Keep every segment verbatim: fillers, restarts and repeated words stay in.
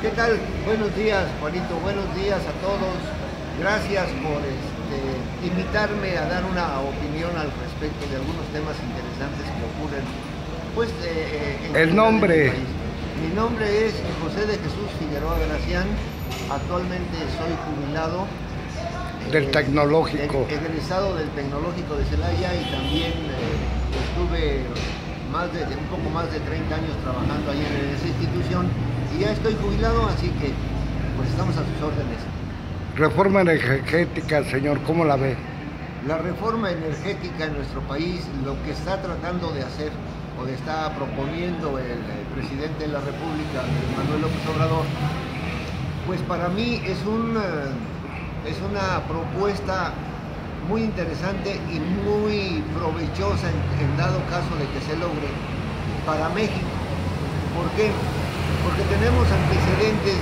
¿Qué tal? Buenos días, Juanito. Buenos días a todos. Gracias por este, invitarme a dar una opinión al respecto de algunos temas interesantes que ocurren. Pues, eh, en El nombre. Mi nombre es José de Jesús Figueroa Gracián. Actualmente soy jubilado del eh, Tecnológico. Egresado del Tecnológico de Celaya, y también eh, estuve más de, un poco más de treinta años trabajando ahí en esa institución, y ya estoy jubilado, así que pues estamos a sus órdenes. Reforma energética, señor, ¿cómo la ve? La reforma energética en nuestro país, lo que está tratando de hacer o de está proponiendo el, el presidente de la República, Manuel López Obrador, pues para mí es, un, es una propuesta muy interesante y muy provechosa en, en dado caso de que se logre para México. ¿Por qué? Porque tenemos antecedentes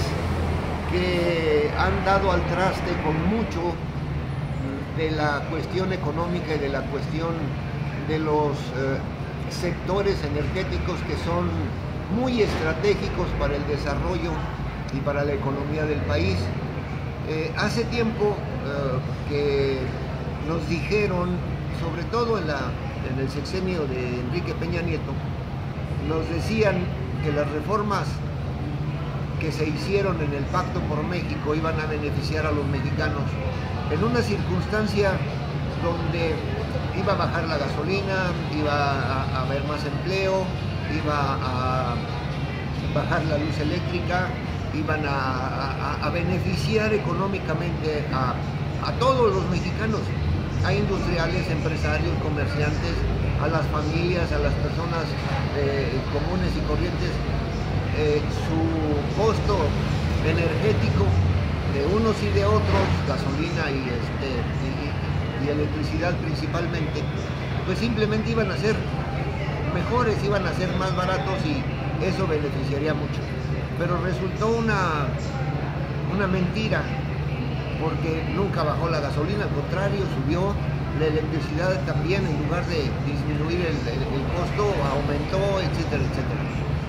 que han dado al traste con mucho de la cuestión económica y de la cuestión de los eh, sectores energéticos que son muy estratégicos para el desarrollo y para la economía del país. Eh, hace tiempo eh, que nos dijeron, sobre todo en, la, en el sexenio de Enrique Peña Nieto, nos decían que las reformas que se hicieron en el Pacto por México iban a beneficiar a los mexicanos en una circunstancia donde iba a bajar la gasolina, iba a, a haber más empleo, iba a bajar la luz eléctrica, iban a, a, a beneficiar económicamente a, a todos los mexicanos, a industriales, empresarios, comerciantes, a las familias, a las personas eh, comunes y corrientes. Eh, su costo energético de unos y de otros, gasolina y, este, y, y electricidad principalmente, pues simplemente iban a ser mejores, iban a ser más baratos, y eso beneficiaría mucho. Pero resultó una, una mentira, porque nunca bajó la gasolina, al contrario, subió. La electricidad también, en lugar de disminuir el, el, el costo, aumentó, etcétera, etcétera.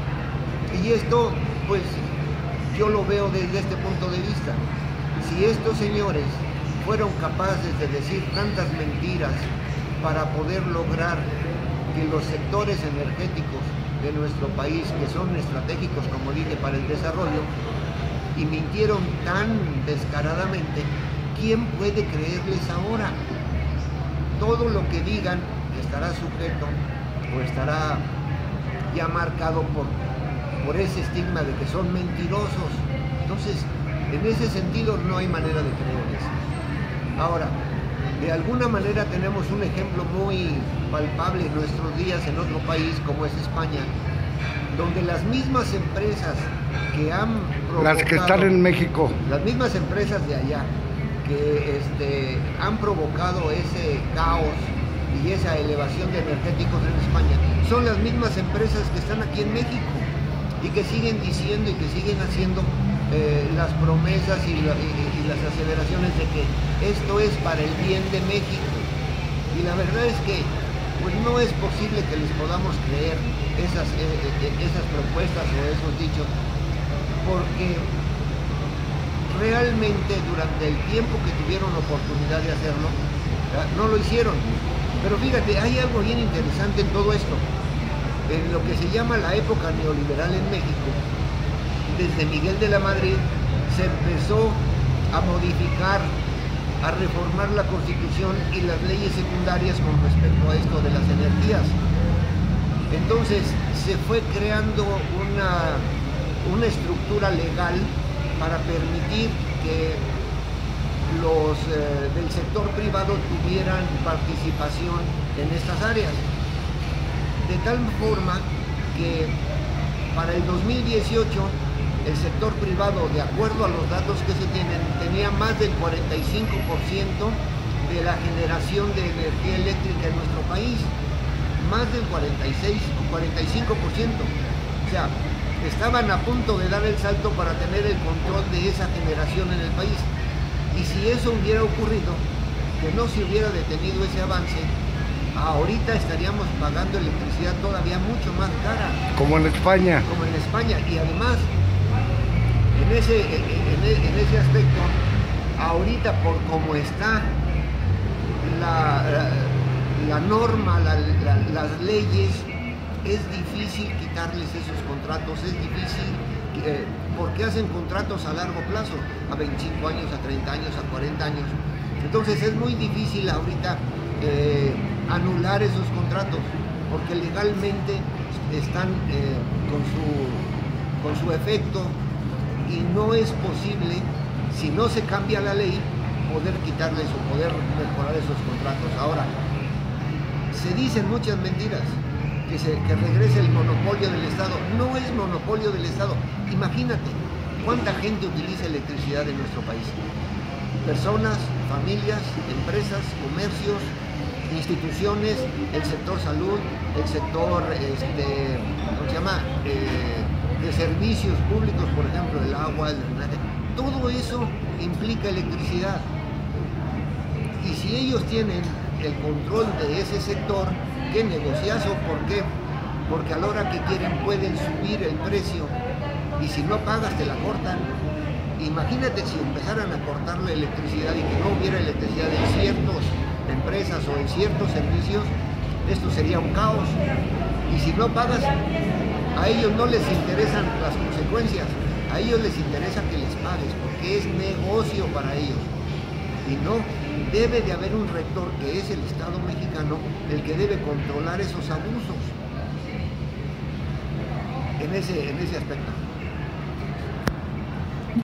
Y esto, pues, yo lo veo desde este punto de vista. Si estos señores fueron capaces de decir tantas mentiras para poder lograr que los sectores energéticos de nuestro país, que son estratégicos, como dije, para el desarrollo, y mintieron tan descaradamente, ¿quién puede creerles ahora? Todo lo que digan estará sujeto o estará ya marcado por, por ese estigma de que son mentirosos. Entonces, en ese sentido no hay manera de creerles. Ahora, de alguna manera tenemos un ejemplo muy palpable en nuestros días en otro país como es España, donde las mismas empresas que han provocado, las que están en México, las mismas empresas de allá que este, han provocado ese caos y esa elevación de energéticos en España, son las mismas empresas que están aquí en México y que siguen diciendo y que siguen haciendo eh, las promesas y, la, y, y las aceleraciones de que esto es para el bien de México. Y la verdad es que pues no es posible que les podamos creer esas, eh, esas propuestas o esos dichos, porque realmente durante el tiempo que tuvieron oportunidad de hacerlo, no lo hicieron. Pero fíjate, hay algo bien interesante en todo esto. En lo que se llama la época neoliberal en México, desde Miguel de la Madrid se empezó a modificar, a reformar la Constitución y las leyes secundarias con respecto a esto de las energías. Entonces se fue creando una, una estructura legal para permitir que los eh, del sector privado tuvieran participación en estas áreas. De tal forma que para el dos mil dieciocho el sector privado, de acuerdo a los datos que se tienen, tenía más del cuarenta y cinco por ciento de la generación de energía eléctrica en nuestro país. Más del cuarenta y seis o cuarenta y cinco por ciento. O sea, estaban a punto de dar el salto para tener el control de esa generación en el país. Y si eso hubiera ocurrido, que no se hubiera detenido ese avance, ahorita estaríamos pagando electricidad todavía mucho más cara. como en España. Como en España. Y además, En ese, en, en ese aspecto, ahorita por cómo está la, la, la norma, la, la, las leyes, es difícil quitarles esos contratos, es difícil eh, porque hacen contratos a largo plazo, a veinticinco años, a treinta años, a cuarenta años. Entonces es muy difícil ahorita eh, anular esos contratos, porque legalmente están eh, con, su, con su efecto, y no es posible, si no se cambia la ley, poder quitarles o poder mejorar esos contratos. Ahora, se dicen muchas mentiras, que, se, que regrese el monopolio del Estado. No es monopolio del Estado. Imagínate cuánta gente utiliza electricidad en nuestro país. Personas, familias, empresas, comercios, instituciones, el sector salud, el sector, este, ¿cómo se llama? Eh, de servicios públicos, por ejemplo, el agua, el drenaje. Todo eso implica electricidad. Y si ellos tienen el control de ese sector, ¿qué negociazo? ¿Por qué? Porque a la hora que quieren pueden subir el precio, y si no pagas te la cortan. Imagínate si empezaran a cortar la electricidad y que no hubiera electricidad en ciertas empresas o en ciertos servicios, esto sería un caos. Y si no pagas, a ellos no les interesan las consecuencias, a ellos les interesa que les pagues, porque es negocio para ellos. Y no, debe de haber un rector, que es el Estado mexicano, el que debe controlar esos abusos en ese, en ese aspecto.